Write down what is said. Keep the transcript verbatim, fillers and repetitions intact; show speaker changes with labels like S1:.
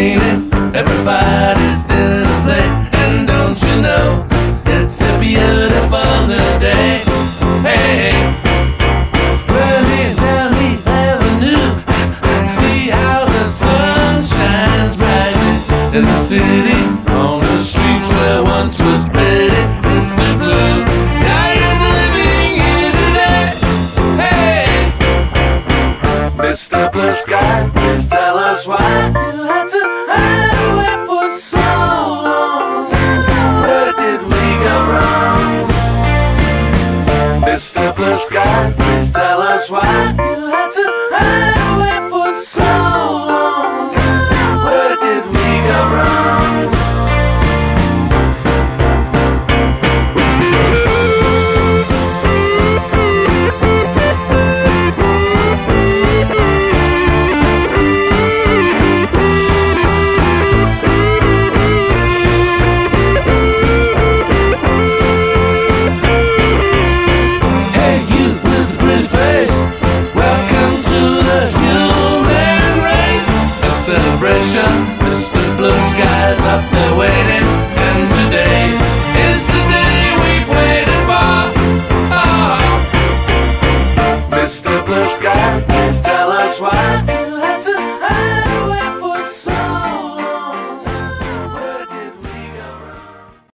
S1: raining, everybody's still in play. And don't you know, it's a beautiful new day. Hey, well, here down the avenue, see how the sun shines brightly in the city, on the streets where once was pretty. Mister Blue Sky is living here today. Hey, Mister Blue Sky, please tell us why you had to hide away for so long. Where did we go wrong? Mister Blue Sky, please tell us why you had to hide away for so long. Where did we go wrong? Mister Blue Sky's up there waiting, and today is the day we've waited for. Oh, Mister Blue Sky.